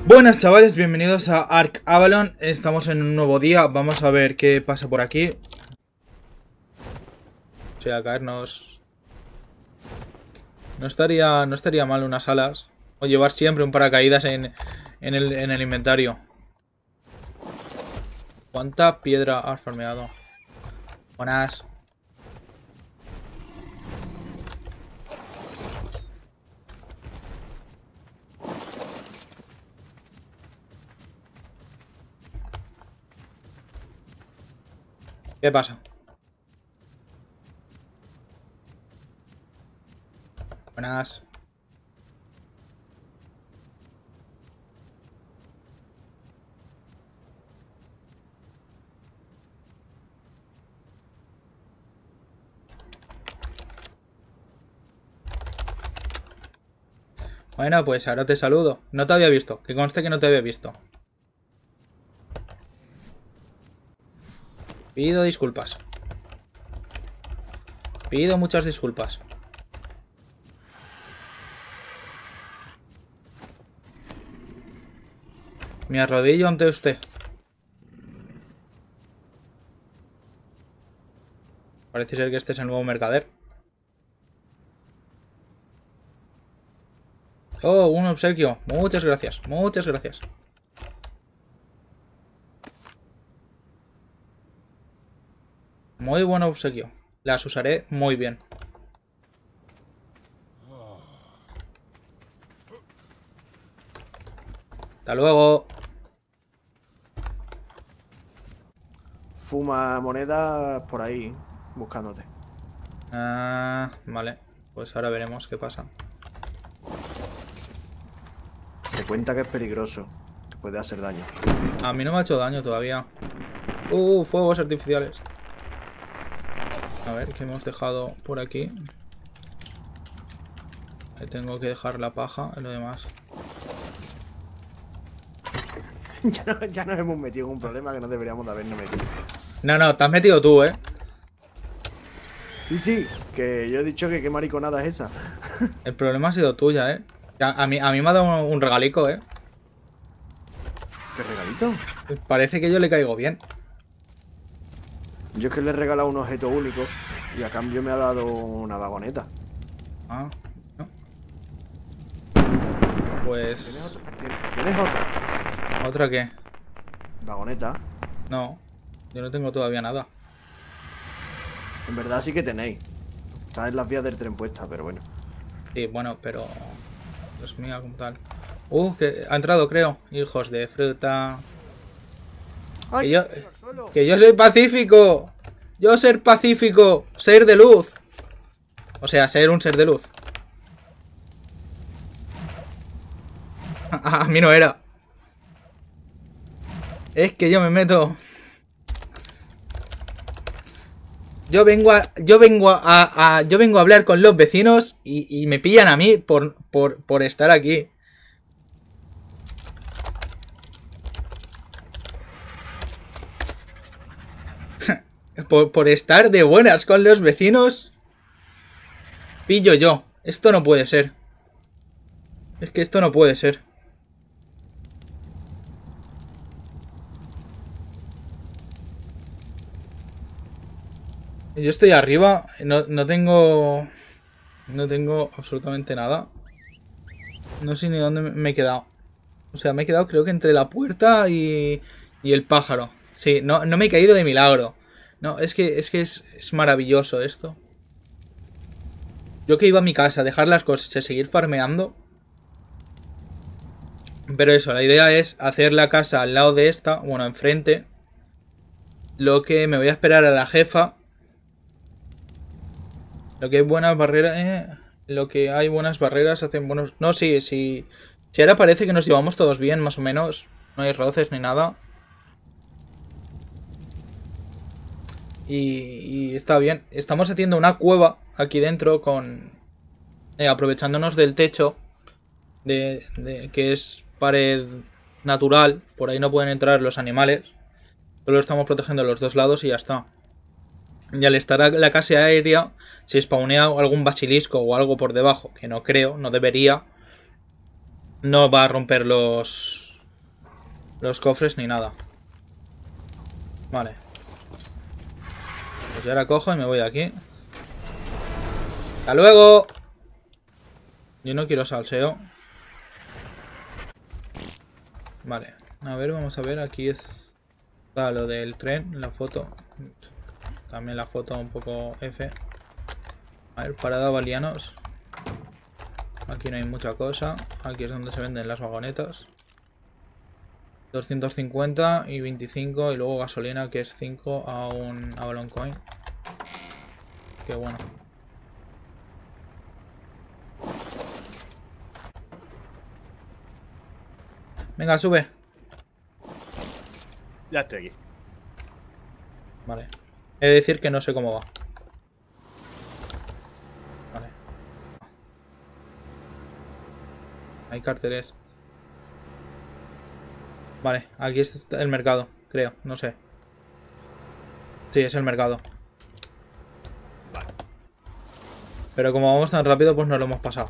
Buenas chavales, bienvenidos a Ark Avalon. Estamos en un nuevo día, vamos a ver qué pasa por aquí. O sea, caernos... No estaría mal unas alas. O llevar siempre un paracaídas en el inventario. ¿Cuánta piedra has farmeado? Buenas. ¿Qué pasa? Buenas. Bueno, pues ahora te saludo. No te había visto, que conste que no te había visto. Pido disculpas. Pido muchas disculpas. Me arrodillo ante usted. Parece ser que este es el nuevo mercader. Oh, un obsequio. Muchas gracias. Muchas gracias. Muy buen obsequio. Las usaré muy bien. Hasta luego. Fuma monedas por ahí, buscándote. Ah, vale. Pues ahora veremos qué pasa. Se cuenta que es peligroso, que puede hacer daño. A mí no me ha hecho daño todavía. Fuegos artificiales. A ver, ¿qué hemos dejado por aquí? Ahí tengo que dejar la paja y lo demás. ya nos hemos metido en un problema que no deberíamos de habernos metido. No, te has metido tú, ¿eh? Sí, que yo he dicho que qué mariconada es esa. El problema ha sido tuya, ¿eh? A mí me ha dado un regalico, ¿eh? ¿Qué regalito? Parece que yo le caigo bien. Yo es que le he regalado un objeto único y a cambio me ha dado una vagoneta. Ah, no. Pues... ¿Tienes otra? ¿Otra qué? Vagoneta. No, yo no tengo todavía nada. En verdad sí que tenéis. Está en las vías del tren puesta, pero bueno. Sí, bueno, pero... Dios mío, como tal. Que ha entrado, creo. Hijos de fruta. ¡Ay! Que yo soy pacífico. Yo ser pacífico. Ser de luz. O sea, ser un ser de luz. A mí no era. Es que yo me meto. Yo vengo a hablar con los vecinos y me pillan a mí por estar aquí. por estar de buenas con los vecinos. Pillo yo. Esto no puede ser. Es que esto no puede ser. Yo estoy arriba. No tengo absolutamente nada. No sé ni dónde me he quedado. O sea, me he quedado creo que entre la puerta y el pájaro. Sí, no me he caído de milagro. No, es que es maravilloso esto. Yo que iba a mi casa a dejar las cosas y a seguir farmeando. Pero eso, la idea es hacer la casa al lado de esta, bueno, enfrente. Lo que me voy a esperar a la jefa. Lo que hay buenas barreras, lo que hay buenas barreras hacen buenos... No, sí. Si ahora parece que nos llevamos todos bien, más o menos. No hay roces ni nada. Y está bien. Estamos haciendo una cueva aquí dentro con... aprovechándonos del techo. Que es pared natural. Por ahí no pueden entrar los animales. Solo estamos protegiendo los dos lados y ya está. Y al estar la casa aérea, si spawnea algún basilisco o algo por debajo, que no creo, no debería, no va a romper los los cofres ni nada. Vale. Pues ya la cojo y me voy de aquí. ¡Hasta luego! Yo no quiero salseo. Vale. A ver, vamos a ver. Aquí está lo del tren, la foto. También la foto un poco F. A ver, parada Balianos. Aquí no hay mucha cosa. Aquí es donde se venden las vagonetas. 250 y 25. Y luego gasolina, que es 5 a un Avalon Coin. Qué bueno. Venga, sube. Ya estoy aquí. Vale. He de decir que no sé cómo va. Vale. Hay carteles. Vale, aquí está el mercado, creo, no sé. Sí, es el mercado. Vale. Pero como vamos tan rápido, pues no lo hemos pasado.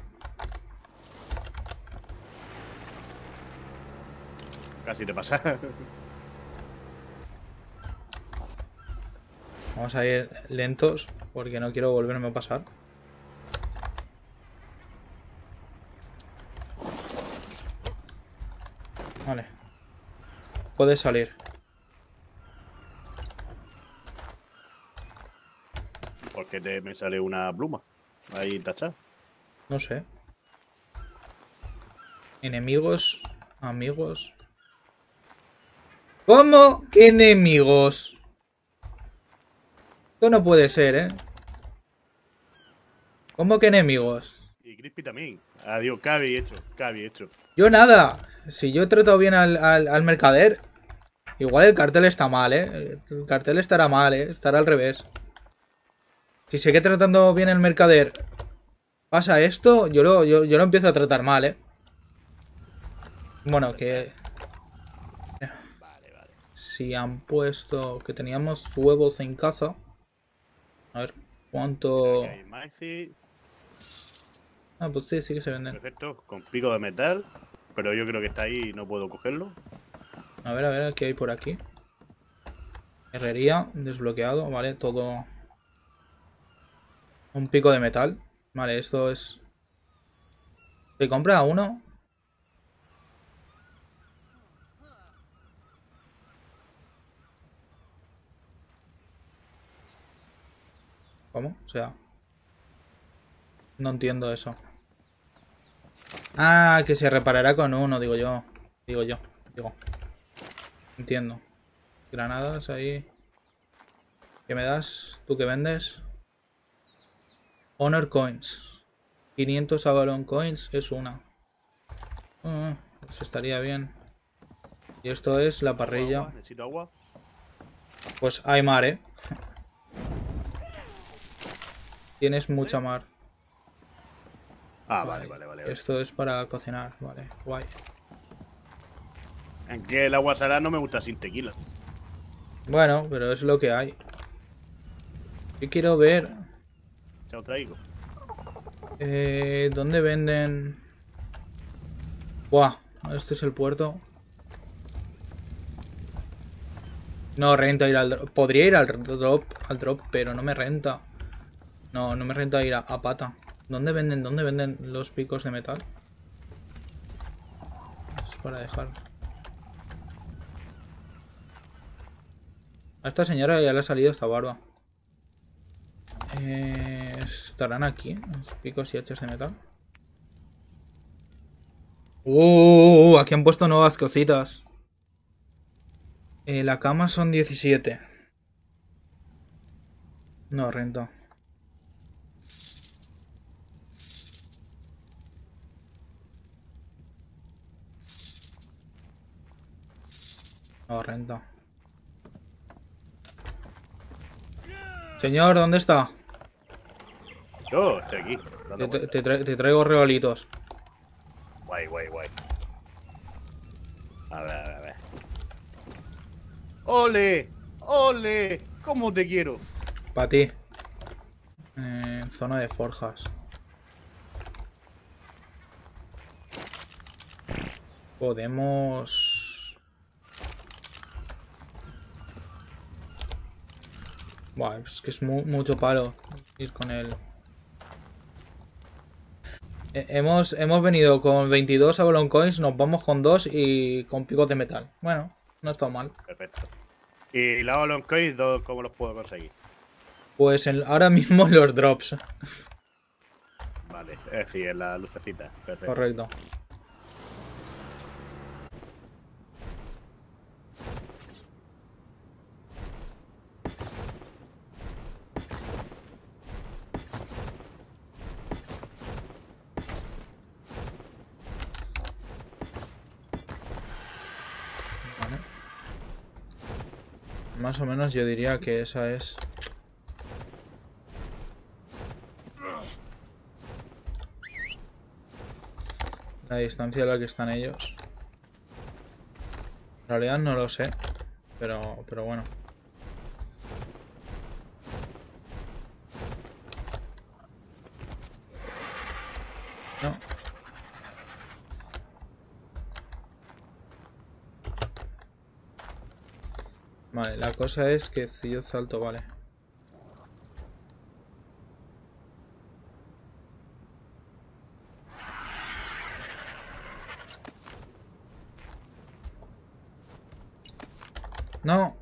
Casi te pasa. Vamos a ir lentos, porque no quiero volverme a pasar. Vale. Puedes salir. ¿Por qué me sale una pluma? Ahí tachada. No sé. Enemigos. Amigos. ¿Cómo que enemigos? Esto no puede ser, ¿eh? ¿Cómo que enemigos? Y Crispy también. Adiós, ¿qué habéis hecho? ¿Qué habéis hecho? Yo nada. Si yo he tratado bien al mercader. Igual el cartel está mal, ¿eh? El cartel estará mal, ¿eh? Estará al revés. Si sé que tratando bien el mercader pasa esto, yo lo empiezo a tratar mal, ¿eh? Bueno, que... Vale, vale. Si han puesto que teníamos huevos en casa. A ver, ¿cuánto...? Aquí hay maíz. Ah, pues sí, sí que se venden. Perfecto, con pico de metal. Pero yo creo que está ahí y no puedo cogerlo. A ver, ¿qué hay por aquí? Herrería, desbloqueado, vale, todo... Un pico de metal. Vale, esto es... ¿Se compra uno? ¿Cómo? O sea... No entiendo eso. Ah, que se reparará con uno, digo yo. Digo. Entiendo. Granadas ahí. ¿Qué me das? ¿Tú qué vendes? Honor Coins. 500 Avalon Coins es una. Pues estaría bien. Y esto es la parrilla. Agua, necesito agua. Pues hay mar, ¿eh? Tienes mucha mar. Ah, vale. Esto es para cocinar, vale. Guay. Aunque el agua salada no me gusta sin tequila. Bueno, pero es lo que hay. Yo quiero ver... Ya lo traigo. ¿Dónde venden...? Buah, este es el puerto. No renta ir al drop. Podría ir al drop, pero no me renta. No me renta ir a pata. ¿Dónde venden los picos de metal? Es para dejar. A esta señora ya le ha salido esta barba. ¿Estarán aquí los picos y hachas de metal? Aquí han puesto nuevas cositas. La cama son 17. No renta. No renta. Señor, ¿dónde está? Yo estoy aquí. Te traigo regalitos. Guay. A ver. ¡Ole! ¿Cómo te quiero? Para ti. Zona de forjas. Podemos... Buah, es que es mucho palo ir con él. Hemos venido con 22 Avalon Coins, nos vamos con 2 y con picos de metal. Bueno, no está mal. Perfecto. ¿Y la Avalon Coins cómo los puedo conseguir? Pues ahora mismo los drops. Vale, sí, en la lucecita. Perfecto. Correcto. Vale. Más o menos yo diría que esa es... la distancia a la que están ellos. En realidad no lo sé. Pero bueno. No. Vale, la cosa es que si yo salto, vale. No.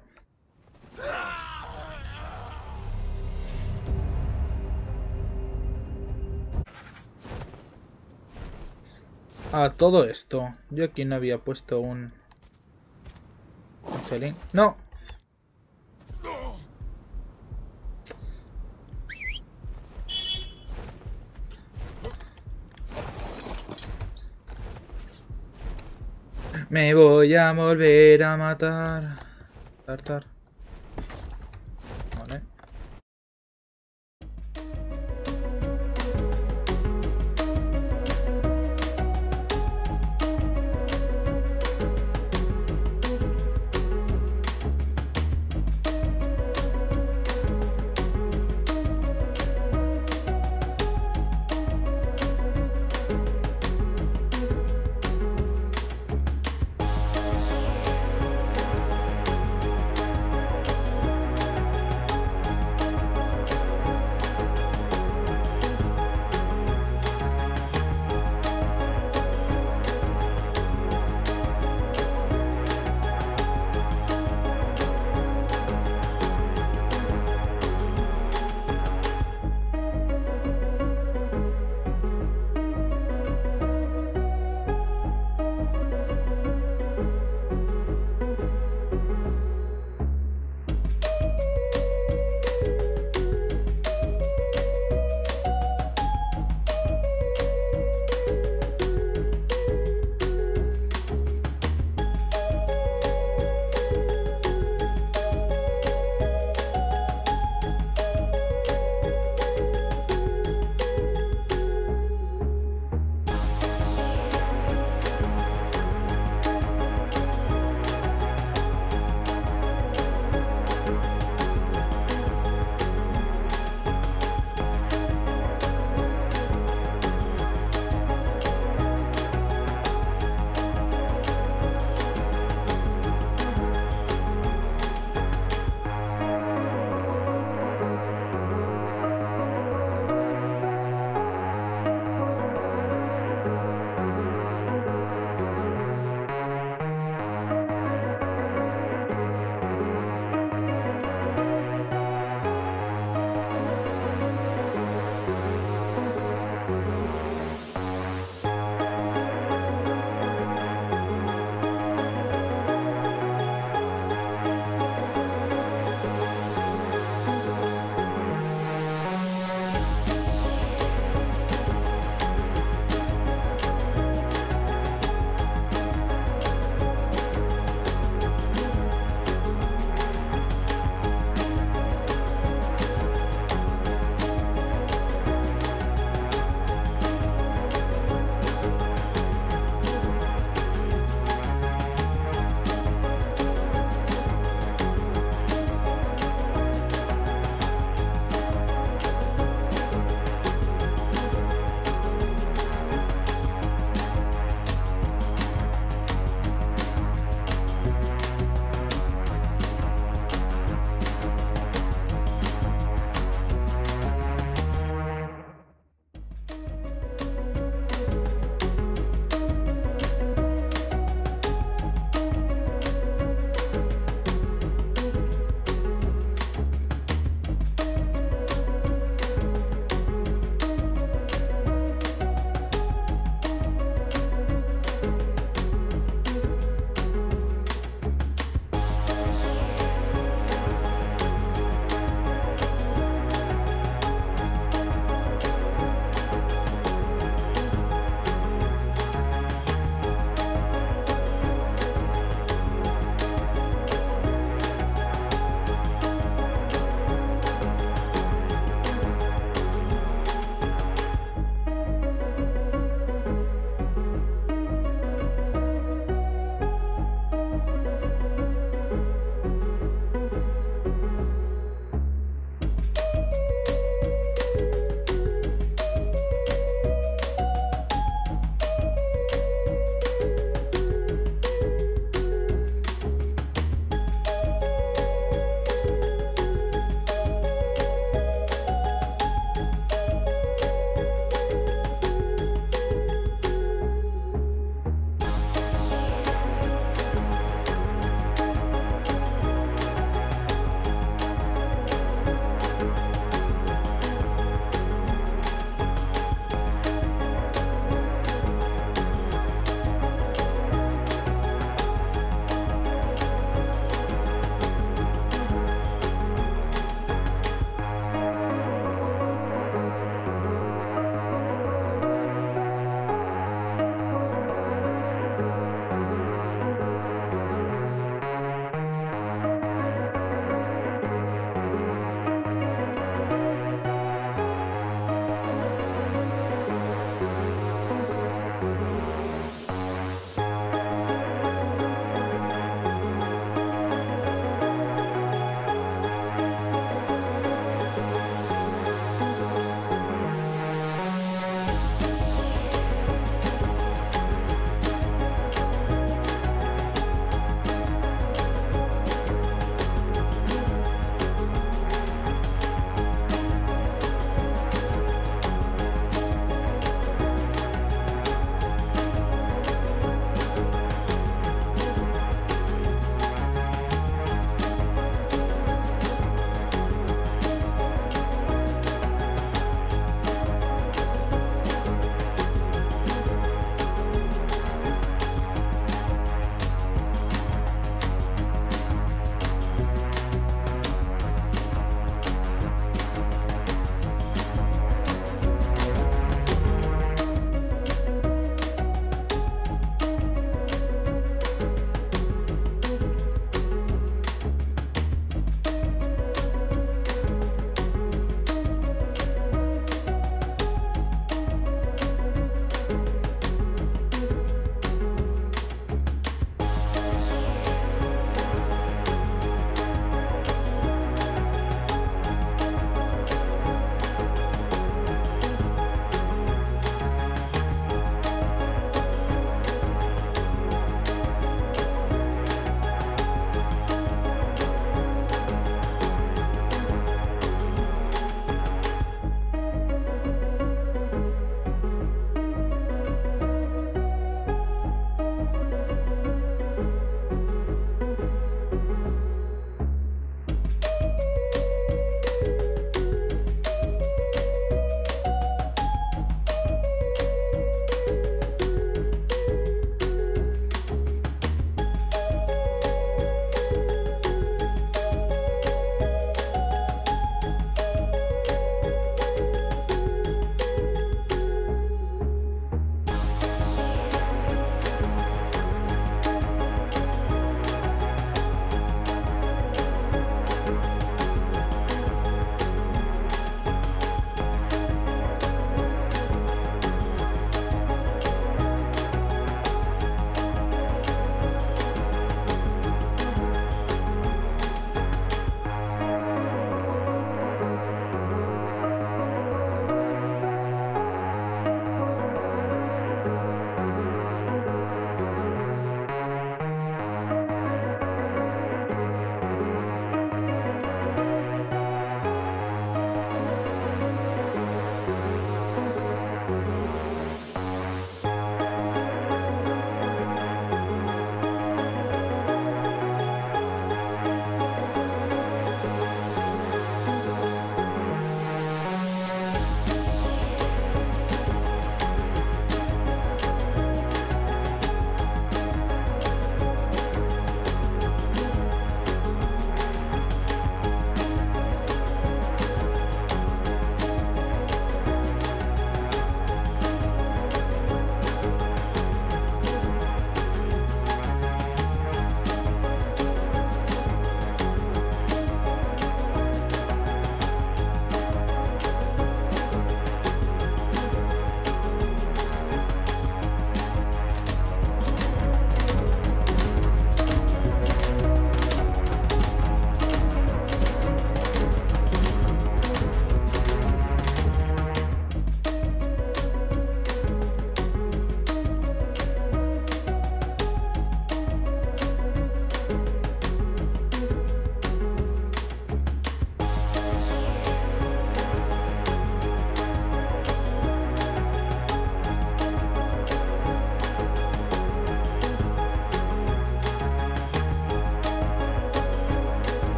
A todo esto, yo aquí no había puesto un Selin. No. Me voy a volver a matar. Tartar. Vale.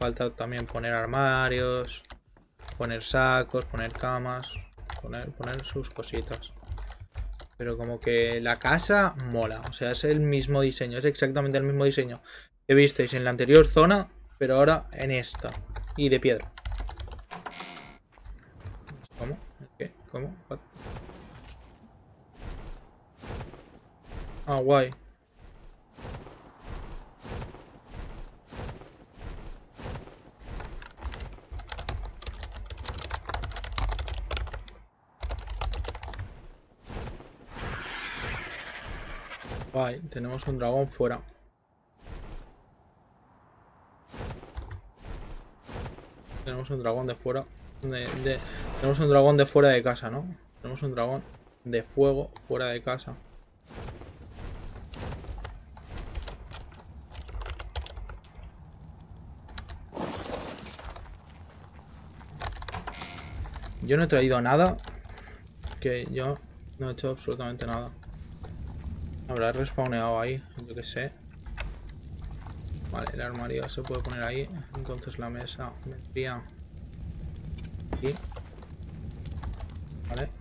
falta también poner armarios, poner sacos, poner camas, poner sus cositas. Pero como que la casa mola. O sea, es el mismo diseño. Es exactamente el mismo diseño que visteis en la anterior zona, pero ahora en esta. Y de piedra. ¿Cómo? ¿Qué? ¿Cómo? What? Ah, guay. Guay, tenemos un dragón fuera. Tenemos un dragón de fuera. Tenemos un dragón de fuera de casa, ¿no? Tenemos un dragón de fuego fuera de casa. Yo no he traído nada. Que yo no he hecho absolutamente nada. Habrá respawneado ahí, yo que sé. Vale, el armario se puede poner ahí. Entonces la mesa vendría aquí. Vale.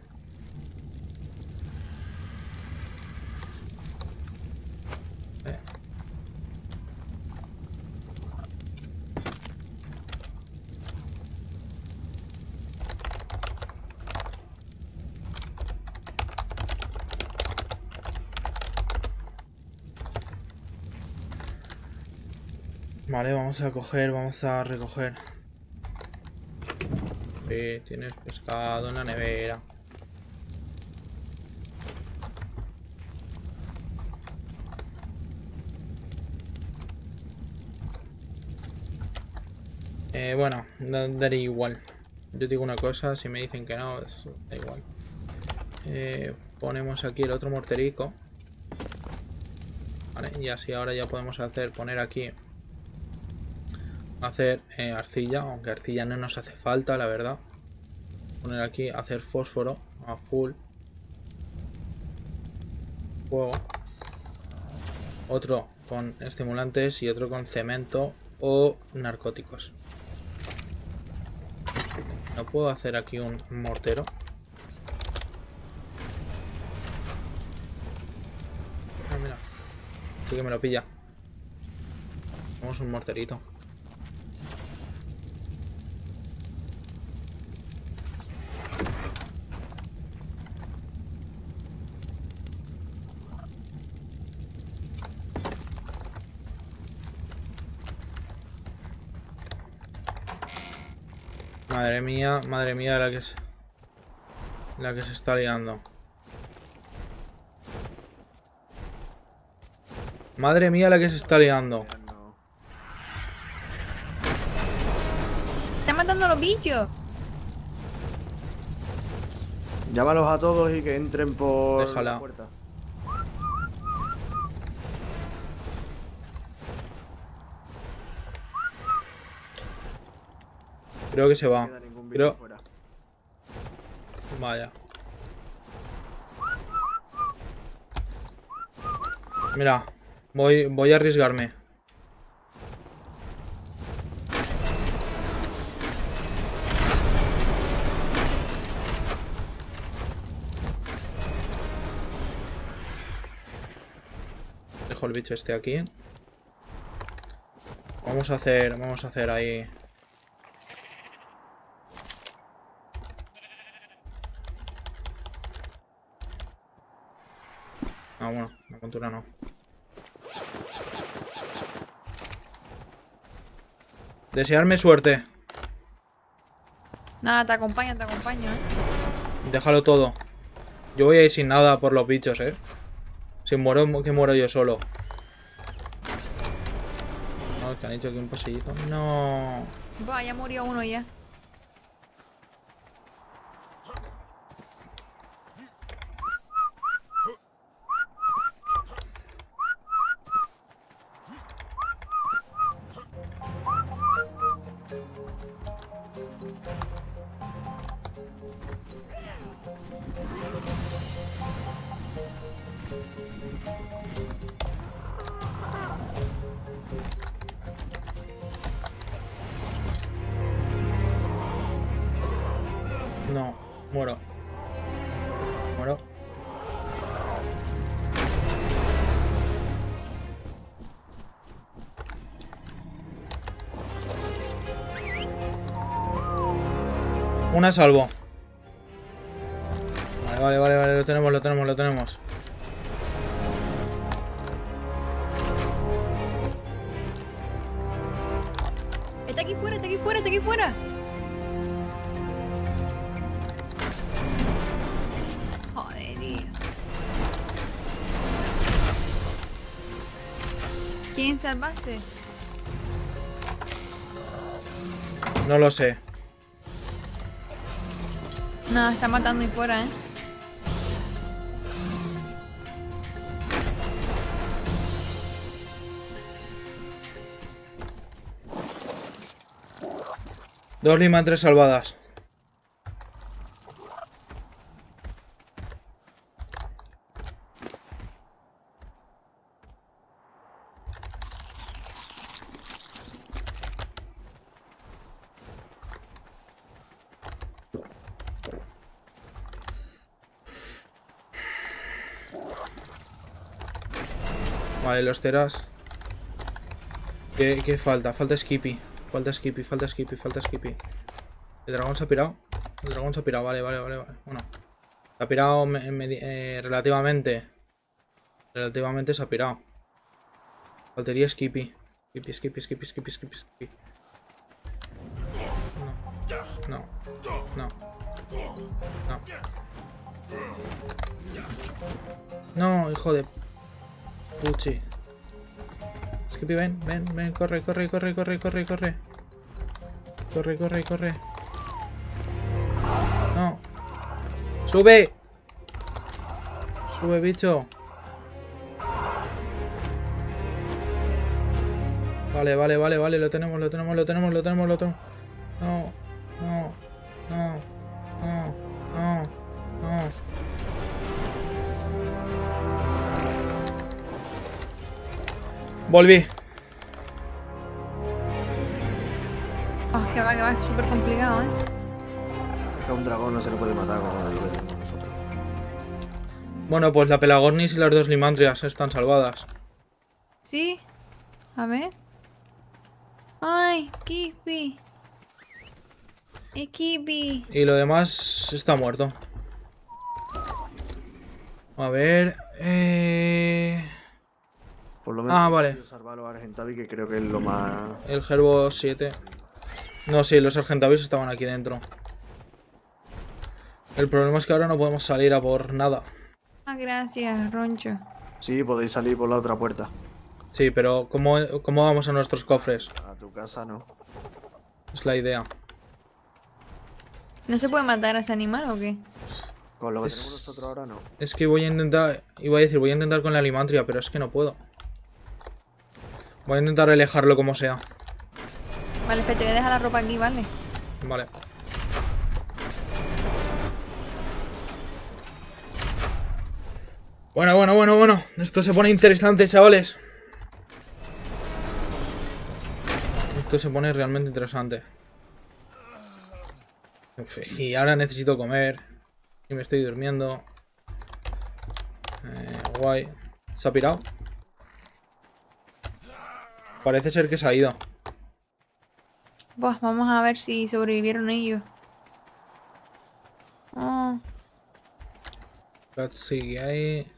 Vale, vamos a coger, vamos a recoger. Sí, tienes pescado en la nevera. Bueno, daré igual. Yo digo una cosa, si me dicen que no, da igual. Ponemos aquí el otro morterico. Vale, y así ahora ya podemos poner aquí arcilla, aunque arcilla no nos hace falta, la verdad. Poner aquí, hacer fósforo a full. Fuego. Otro con estimulantes y otro con cemento o narcóticos. No puedo hacer aquí un mortero. Ah, mira. Sí que me lo pilla. Vamos un morterito. Madre mía la que se está liando. Madre mía la que se está liando. Está matando a los bichos. Llámalos a todos y que entren por Déjala. la puerta. Creo que se va. No queda ningún bicho fuera. Vaya. Mira, voy a arriesgarme. Dejo el bicho este aquí. Vamos a hacer ahí. Ah, bueno, la montura no. Desearme suerte. Nada, te acompaño, Déjalo todo. Yo voy a ir sin nada por los bichos, Si muero, que muero yo solo. No, que han hecho aquí un pasillito. No. Va, ya murió uno ya. Una a salvo. Vale, lo tenemos. Está aquí fuera. Joder, tío. ¿Quién salvaste? No lo sé. No, está matando ahí fuera, Dos limantres salvadas. Vale, los teras. ¿Qué falta? Falta Skippy. Falta Skippy. ¿El dragón se ha pirado? Vale. Bueno. Se ha pirado relativamente. Relativamente se ha pirado. Faltaría Skippy. Skippy. No. No, hijo de Puchi. Skippy, ven, corre. Corre. No. ¡Sube! ¡Sube, bicho! Vale. Lo tenemos. No. Volví. Que va, es súper complicado, Es que a un dragón no se le puede matar como lo que tenemos nosotros. Bueno, pues la Pelagornis y las dos Limantrias están salvadas. ¿Sí? A ver. ¡Ay! Skippy. Y lo demás está muerto. A ver... Por lo menos vale. salvar a los Argentavis, que creo que es lo más... El Gerbo 7. No, sí, los Argentavis estaban aquí dentro. El problema es que ahora no podemos salir a por nada. Gracias, Roncho. Sí, podéis salir por la otra puerta. Sí, pero ¿cómo vamos a nuestros cofres? A tu casa no. Es la idea. ¿No se puede matar a ese animal o qué? Con lo que tenemos nosotros ahora no. Es que voy a intentar... voy a intentar con la Limantria, pero es que no puedo. Voy a intentar alejarlo como sea. Vale, te voy a dejar la ropa aquí, ¿vale? Vale. Bueno. Esto se pone interesante, chavales. Esto se pone realmente interesante. Uf, y ahora necesito comer. Y me estoy durmiendo. Guay. ¿Se ha pirado? Parece ser que se ha ido. Buah, vamos a ver si sobrevivieron ellos. Oh, Cat sigue ahí.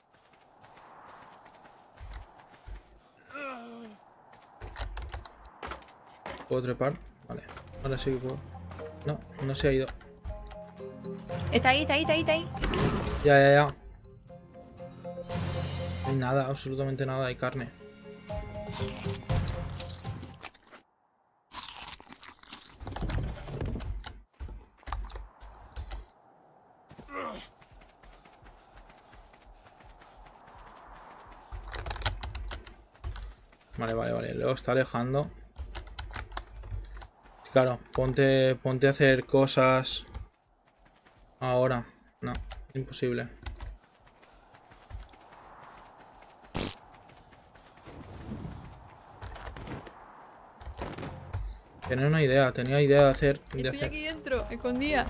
¿Puedo trepar? Vale. Ahora sí que puedo. No, no se ha ido. está ahí. Ya. No hay nada, absolutamente nada. Hay carne. Vale. Luego está alejando. Claro, ponte a hacer cosas ahora. No, imposible. Tenía idea de hacer... Estoy aquí dentro, escondida.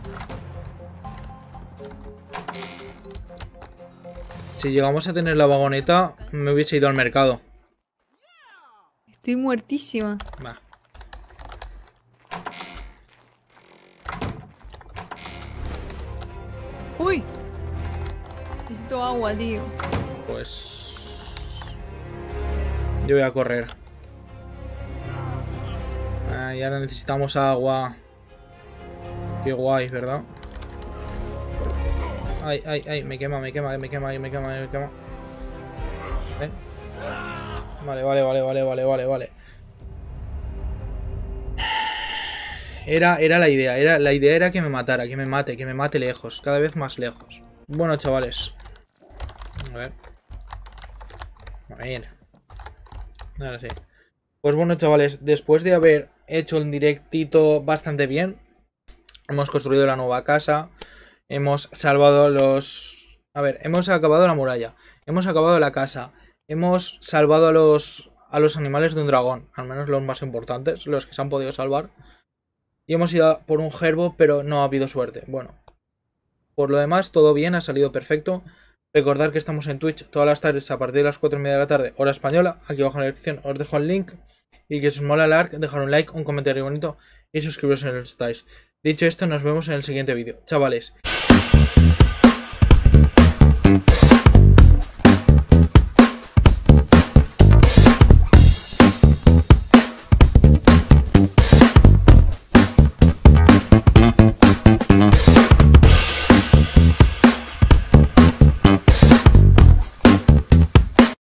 Si llegamos a tener la vagoneta, me hubiese ido al mercado. Estoy muertísima. Va. Uy. Necesito agua, tío. Pues... yo voy a correr. Y ahora necesitamos agua. Qué guay, ¿verdad? Ay, ay, ay, me quema. ¿Eh? Vale. Era la idea. La idea era que me matara, que me mate lejos, cada vez más lejos. Bueno, chavales. A ver. Ahora sí. Pues bueno, chavales, después de haber hecho el directito bastante bien, hemos construido la nueva casa, hemos salvado los... A ver, hemos acabado la muralla, hemos acabado la casa, hemos salvado a los animales de un dragón, al menos los más importantes, los que se han podido salvar. Y hemos ido por un gerbo, pero no ha habido suerte. Bueno, por lo demás, todo bien, ha salido perfecto. Recordad que estamos en Twitch todas las tardes a partir de las 4:30 de la tarde, hora española. Aquí abajo en la descripción os dejo el link. Y que si os mola el ARK, dejar un like, un comentario bonito y suscribiros si no lo estáis. Dicho esto, nos vemos en el siguiente vídeo. Chavales.